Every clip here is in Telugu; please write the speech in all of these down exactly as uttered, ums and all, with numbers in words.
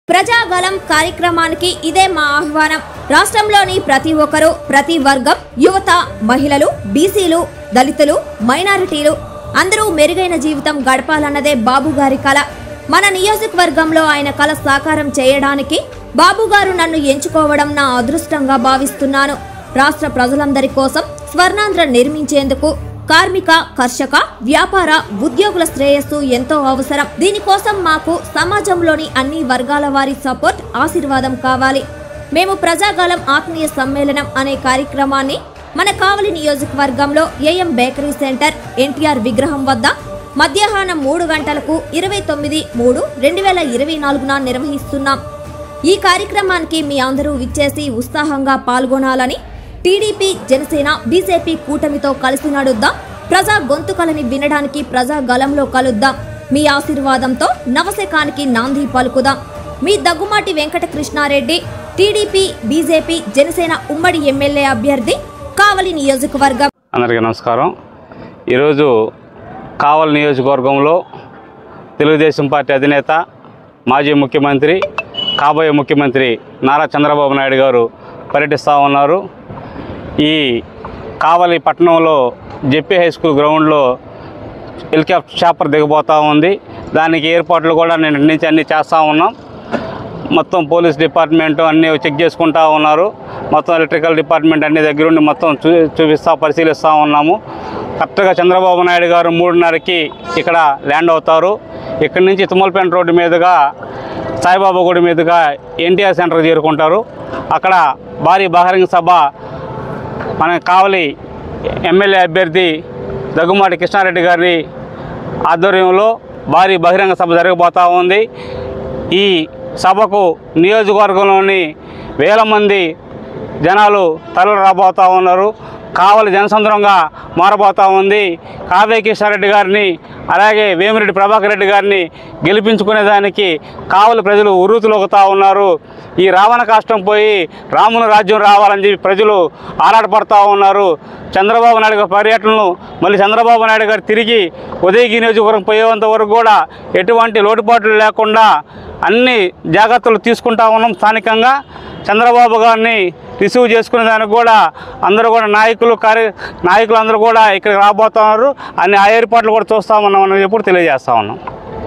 ప్రజాగలం కార్యక్రమానికి ఇదే మా ఆహ్వానం. రాష్ట్రంలోని ప్రతి ఒక్కరూ, ప్రతి వర్గం, యువత, మహిళలు, బీసీలు, దళితులు, మైనారిటీలు అందరూ మెరుగైన జీవితం గడపాలన్నదే బాబు గారి కల. మన నియోజకవర్గంలో ఆయన కల సాకారం చేయడానికి బాబు గారు నన్ను ఎంచుకోవడం నా అదృష్టంగా భావిస్తున్నాను. రాష్ట్ర ప్రజలందరి కోసం స్వర్ణాంధ్ర నిర్మించేందుకు కార్మిక, కర్షక, వ్యాపార, ఉద్యోగుల శ్రేయస్సు ఎంతో అవసరం. దీనికోసం మాకు సమాజంలోని అన్ని వర్గాల వారి సపోర్ట్, ఆశీర్వాదం కావాలి. మేము ప్రజాగలం ఆత్మీయ సమ్మేళనం అనే కార్యక్రమాన్ని మన కావలి నియోజకవర్గంలో ఏఎం బేకరీ సెంటర్ ఎన్టీఆర్ విగ్రహం వద్ద మధ్యాహ్నం మూడు గంటలకు ఇరవై తొమ్మిది మూడు రెండు వేల ఇరవై నాలుగున నిర్వహిస్తున్నాం. ఈ కార్యక్రమానికి మీ అందరూ విచ్చేసి ఉత్సాహంగా పాల్గొనాలని, టీడీపీ, జనసేన, బీజేపీ కూటమితో కలిసి నడుద్దాం. ప్రజా గొంతుకలని వినడానికి ప్రజాగలంలో కలుద్దాం. మీ ఆశీర్వాదంతో నవశకానికి నాంది పలుకుదాం. మీ దగ్గుమాటి వెంకటకృష్ణారెడ్డి, టీడీపీ, బీజేపీ, జనసేన ఉమ్మడి ఎమ్మెల్యే అభ్యర్థి, కావలి నియోజకవర్గం. అందరికీ నమస్కారం. ఈరోజు కావలి నియోజకవర్గంలో తెలుగుదేశం పార్టీ అధినేత, మాజీ ముఖ్యమంత్రి, కాబోయే ముఖ్యమంత్రి నారా చంద్రబాబు నాయుడు గారు పర్యటిస్తూ ఉన్నారు. ఈ కావలి పట్టణంలో జెపీ హై స్కూల్ గ్రౌండ్లో హెలికాప్టర్ చాపర్ దిగబోతూ ఉంది. దానికి ఏర్పాట్లు కూడా నేను నుంచి అన్నీ చేస్తూ ఉన్నాం. మొత్తం పోలీస్ డిపార్ట్మెంట్ అన్నీ చెక్ చేసుకుంటూ ఉన్నారు. మొత్తం ఎలక్ట్రికల్ డిపార్ట్మెంట్ అన్ని దగ్గరుండి మొత్తం చూ చూపిస్తూ పరిశీలిస్తూ ఉన్నాము. కరెక్ట్గా చంద్రబాబు నాయుడు గారు మూడున్నరకి ఇక్కడ ల్యాండ్ అవుతారు. ఇక్కడి నుంచి తుమ్మలపేట రోడ్డు మీదుగా సాయిబాబా గుడి మీదుగా ఎన్టీఆర్ సెంటర్కి చేరుకుంటారు. అక్కడ భారీ బహిరంగ సభ మన కావలి ఎమ్మెల్యే అభ్యర్థి దగ్గుమాటి కృష్ణారెడ్డి గారి ఆధ్వర్యంలో భారీ బహిరంగ సభ జరగబోతూ ఉంది. ఈ సభకు నియోజకవర్గంలోని వేల మంది జనాలు తరలి రాబోతూ ఉన్నారు. కావలి జనసంద్రంగా మారబోతూ ఉంది. కావ్య కృష్ణారెడ్డి గారిని, అలాగే వేమిరెడ్డి ప్రభాకర్ రెడ్డి గారిని గెలిపించుకునేదానికి కావలి ప్రజలు ఉర్రూతులొగుతూ ఉన్నారు. ఈ రావణ కాష్టం పోయి రాముని రాజ్యం రావాలని చెప్పి ప్రజలు ఆరాటపడుతూ ఉన్నారు. చంద్రబాబు నాయుడు గారి పర్యటనను మళ్ళీ చంద్రబాబు నాయుడు గారు తిరిగి ఉదయగిరి నియోజకవర్గం పోయేంత వరకు కూడా ఎటువంటి లోటుపాట్లు లేకుండా అన్ని జాగ్రత్తలు తీసుకుంటా ఉన్నాం. స్థానికంగా చంద్రబాబు గారిని రిసీవ్ చేసుకునే దానికి కూడా అందరూ కూడా నాయకులు కార్య నాయకులు అందరూ కూడా ఇక్కడికి రాబోతున్నారు. అన్ని ఆ ఏర్పాట్లు కూడా చూస్తామన్నాం అని ఎప్పుడు తెలియజేస్తా ఉన్నాం.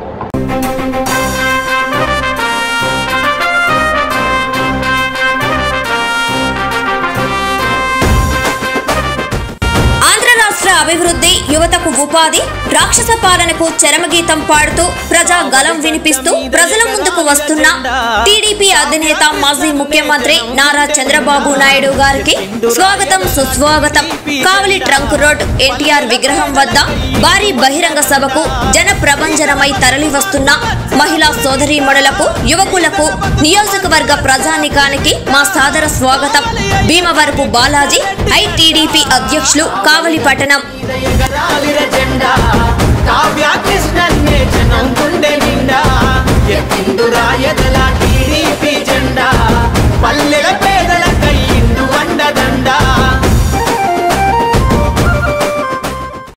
అభివృద్ధి, యువతకు ఉపాధి, రాక్షస పాలనకు చరమగీతం పాడుతూ ప్రజా గలం వినిపిస్తూ ప్రజల ముందుకు వస్తున్న టీడీపీ అధినేత, మాజీ ముఖ్యమంత్రి నారా చంద్రబాబు నాయుడు గారికి స్వాగతం, సుస్వాగతం. కావలి ట్రంక్ రోడ్ ఎన్టీఆర్ విగ్రహం వద్ద భారీ బహిరంగ సభకు జన ప్రభంజనమై తరలి వస్తున్న మహిళా సోదరీమణులకు, యువకులకు, నియోజకవర్గ ప్రజానికానికి మా సాదర స్వాగతం. భీమవరపు బాలాజీ, ఐటీడీపీ అధ్యక్షులు, కావలి పట్టణం. పల్లెల